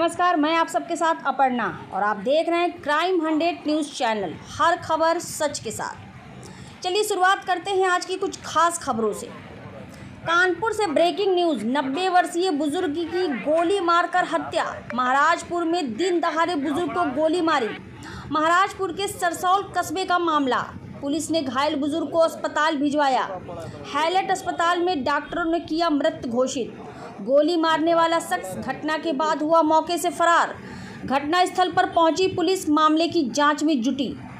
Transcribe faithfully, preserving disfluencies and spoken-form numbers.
नमस्कार, मैं आप सबके साथ अपर्णा और आप देख रहे हैं क्राइम हंड्रेड न्यूज़ चैनल, हर खबर सच के साथ। चलिए शुरुआत करते हैं आज की कुछ खास खबरों से। कानपुर से ब्रेकिंग न्यूज़, नब्बे वर्षीय बुजुर्ग की गोली मारकर हत्या। महाराजपुर में दिन दहाड़े बुजुर्ग को गोली मारी। महाराजपुर के सरसौल कस्बे का मामला। पुलिस ने घायल बुजुर्ग को अस्पताल भिजवाया। हैलेट अस्पताल में डॉक्टरों ने किया मृत घोषित। गोली मारने वाला शख्स घटना के बाद हुआ मौके से फरार। घटनास्थल पर पहुंची पुलिस मामले की जांच में जुटी।